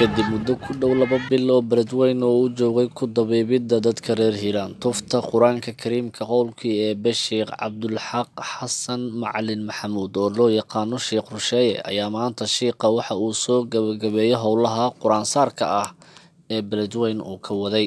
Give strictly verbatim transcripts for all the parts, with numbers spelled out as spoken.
kadib muddo ku dhow laba bil oo beledweyne oo u joogay ku dabiibidda dadka reer Hiiraan tufta Quraanka Kariimka qowlkii ee Sheekh Cabdulxaq Xasan Macalin Maxamuud oo loo yaqaano Sheekh Rusheeye ayaa maanta sheekha waxa uu soo gabagabeeyay howlaha Quraan saarka ah ee beledweyne uu ka waday.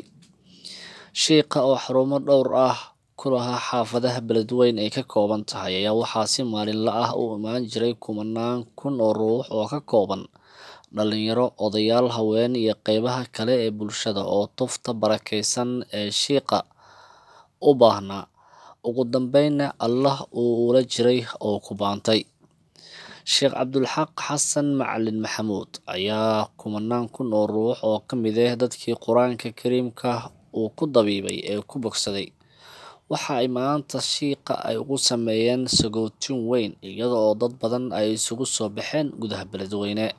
Sheekha oo xarumo dhowr ah ku lahaa xaafadaha beledweyne ay ka kooban tahay ayaa waxaa si maalinle ah u imaan jiray kumanaan kun oo ruux oo ka kooban dhalinyaro, odayaal, haween iyo qaybaha kale ee bulshada oo tufta barakeysan ee sheekha u baahnaa. Ugu dambeynna Allah uu ula jiray oo ku baantay. Sheekh Cabdulxaq Xasan Macalin Maxamuud ayaa kumanaan kun oo ruux oo ka mid ah dadkii Quraanka Kariimka uu ku dabiibay ee ku bogsaday. Waxa ay maanta sheekha ay ugu sameeyeen sagootin weyn iyada oo dad badan ay isugu soo baxeen gudaha beledweyne.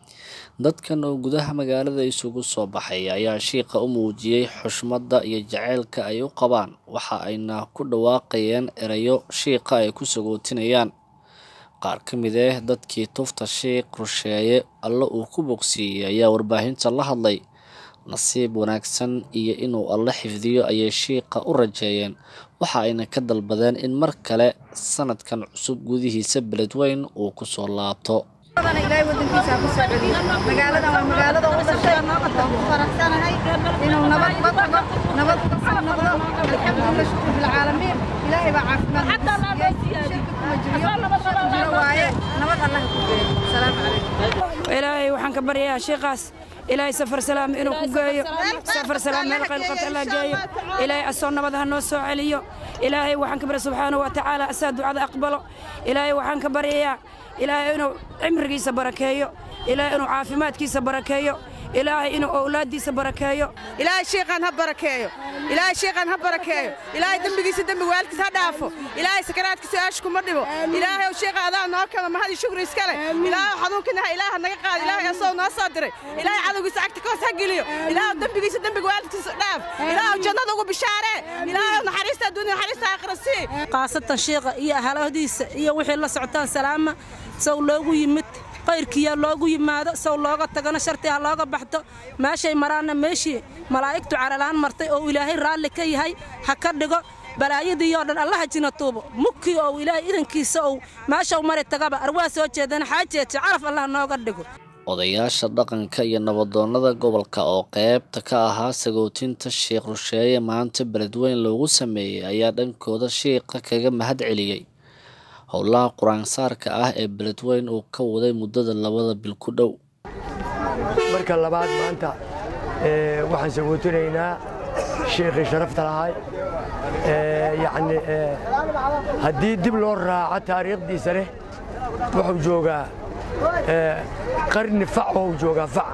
Dadkan oo gudaha magaalada isugu soo baxay ayaa sheekha u muujiyay xushmada iyo jaceylka ay u qabaan, waxa ayna ku dhawaaqayeen erayo sheekha ay ku sagootinayaan. Qaar ka mid ah dadkii tufta Sheekh Rusheeye Alle uu ku bogsiiyay ayaa warbaahinta la hadlay. Nasiib wanaagsan iyo inuu Alle xifdiyo ayay sheekha u rajeeyeen, waxa ayna ka dalbadeen in mar kale sanadkan cusub gudihiisa beledweyne uu ku soo laabto. إلهي ودنكيسا كسو علي مقالة ومقالة وصشة فرحسانهاي إنه نبض بطبق نبض بطبق نبض الحمد لله شكر بالعالمين إلهي بعافنا حتى الله شركة مجرية جرواية نبض الله كبير السلام عليكم إلهي وحنك بريا شيخاس إلهي سفر سلام إنه كجاي سفر سلام من القلقة الله جاي إلهي أصون نبضها نوسو عليو إلهي وحنك بريا سبحانه وتعالى أساد دعاء أقبله إلهي وحنك بريا إلهي إنه عمركيسا بركايو إلهي إنه عافيماتكيسا بركايو إلهي إنه أولاديسا بركايو إلهي شيخان هبركايو إلهي شيخان هبركايو إلهي دمبكيسا دمبك والدكيسا هدافو إلهي سكراتكيسا أشكو مردبو إلهي وشيخ هذا نوكا ما هذه شكر إسكالي إلهي حضوكنا إلهي نقاقاد إلهي أصول ناصادري إلهي عدوكيسا عكتكوس هقليو إلهي دمبكيسا دمبك والدكيسا هداف إلهي جنة دوغو بشارة إلهي نحريستا الدنيا نحريستا آخر السي قاصة الشيخ إيا هلاوديس إيا وحي الله سعطان سلامة سو لوغو يمت qayrkiya loogu yimaado saw looga tagana shartiga looga baxdo meeshay maraana meeshii malaa'iktu caralaan martay oo ilaahay raalli ka yahay ha ka dhigo balaayadii oo dhan Allah jina tuubo mukki oo ilaahay idankiisa oo meesha u maray tagaba arwaa soo jeedana xaajeeto caraf Allah nooga dhigo. Odayaasha dhaqanka iyo nabadoonnada gobolka oo qaybta ka ahaa sagootinta Sheekh Rusheeye maanta beledweyne loogu sameeyay ayaa dhankooda sheekha kaga mahad celiyay howlaha Quraan saarka ah ee beledweyne uu ka waday muddada labada bil ku dhow. marka labaad maanta ee waxaan sagootinaynaa sheekhi sharafta lahay ee yaani hadii dib loo raaco taariikhdiisa leh wuxuu joogaa ee qarni fac oo joogaa fac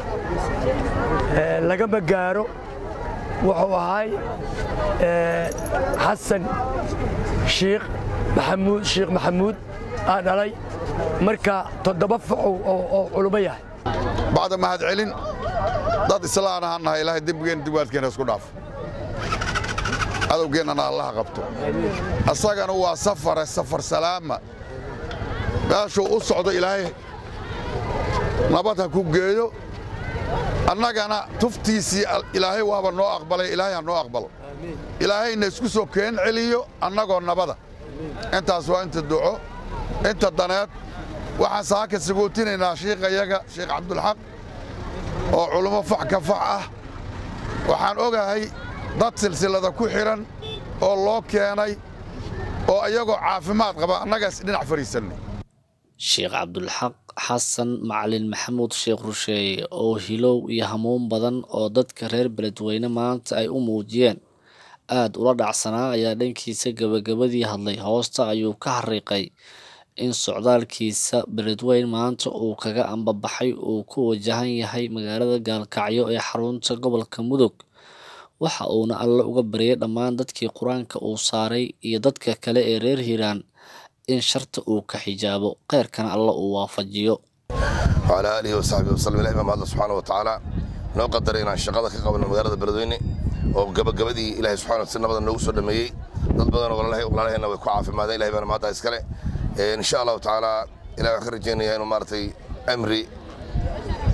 ee laga magaaro wuxuu ahay ee xasan sheekh محمود شيخ محمود أنا لي مركا تدبفع وعلومية بعد ما هاد علن ضد السلام عنها إلهي دبجين دبات كنا سكناف هذا وجينا أنا الله قبته الصاغن هو سفر السفر سلامة باشو أصعد إلهي نبتها كوجيو أنا أنا تفتيسي إلهي وابا نو أقبل إلهي نو أقبل إلهي نسكسو كين عليو أنا قلنا نبتها أنت أسوأ أنت الدعاء أنت الضنات وحساك السجوتين إن شيخ يجا شيخ عبد الحق وعلماء فع كفعة وحن أوجا هي ضد سلسلة كحرا والله كياني وأيجو عافمات قبا نجس نعفري سني. Sheekh Cabdulxaq Xasan Macalin Maxamuud Sheekh Rusheeye oo hilow iyo hamuun badan oo dadka reer beledweyne maanta ay u muujiyeen aad ula dhacsanaa ayaa dhankiisa gabagabadii hadlay. Hoosta ayuu ka xariiqay in socdaalkiisa beledweyne maanta uu kaga ambabaxay uu ku wajahan yahay magaalada Gaalkacyo ee xarunta gobolka Mudug. Waxa uuna Alle uga baryay dhammaan dadkii Quraanka uu saaray iyo dadka kale ee reer Hiiraan in sharta uu ka xijaabo qeyrkana Alle uu waafajiyo. وعلى آله وصحبه وسلم إلى إمام الله سبحانه وتعالى نو قدرنا الشقة كقبل مجرد بلدويني وجبجبدي إلهي سبحانه وتعالى بدنا نوصل لمية ضد بدنا والله والله إنه يكون في ماذا إلهي بنا ما تأسكله إن شاء الله تعالى إلى آخر الجنة إنه مرتي أمري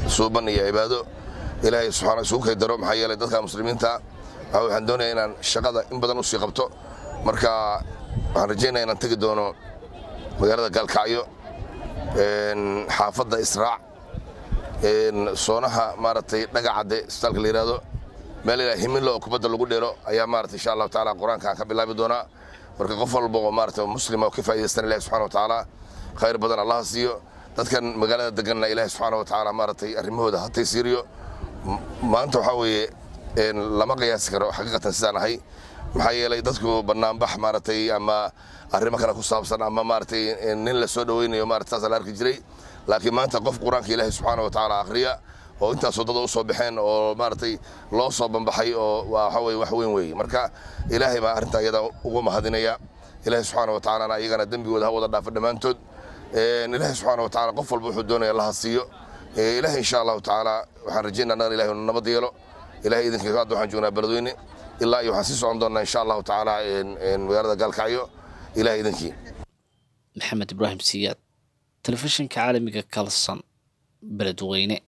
suuban iyo cibaado ilaahay subxaana isugu kaydaro maxaa yeelay dadka muslimiinta waxaan doonayaa inaan shaqada in badan u sii qabto marka waxaan rajaynayaa inaan tegi doono magaalada gaalkacyo xaafadda israac soonaha maaragtay dhagacadde isbitaalka la yidhaahdo meel ilaa himilo oo kubadda lagu dheelo ayaa maaragtay insha allahu tacaala qur-aankaan ka bilaabi doonaa marka qof walba oo maaragtay muslima oo ka faa'idaystan ilahi subxana wa tacaala khayr badan allaha siiyo dadkan magaalada deganna ilaahi subxaana wa tacaala maaragtay arrimahooda ha taysiiriyo maanta waxaa weeye lama qiyaasi karo xaqiiqatan sidaan ahay maxaa yeelay dadku bannaanbax maaragtay ama arrimo kale ku saabsan ama maaragtay nin la soo dhawaynayo maaragtay saas la arki jiray laakiin maanta qof qur-aanka ilaahi subxaana wa tacaala akhriya oo intaasoo dada u soo baxeen oo maaragtay loo soo banbaxay oo waxa weye wax weyn weeye marka ilaahay baa arrintaa iyada ugu mahadinaya ilaahay subxaana wa tacaalana iyagana dembigooda ha wada dhaafo dhammaantood ilaahay subxaana wa tacaala qof walba wuxuu doonaya allaha siiyo ilaahay insha allahu tacaala waxaan rajaynaa annagan ilahay inu nabad yeelo ilahay idinka hadda waxaan joognaa beledweyne ilaa iyo waxaan sii socon doonnaa insha allahu tacaala magaalada gaalkacyo ilahay idinkii maxamed ibraahim siyaad telefishinka caalamiga kalson beledweyne